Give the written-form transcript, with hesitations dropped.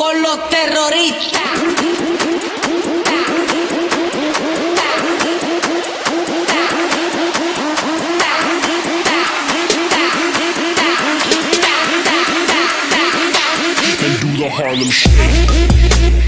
con los terroristas. And do the Harlem Shake.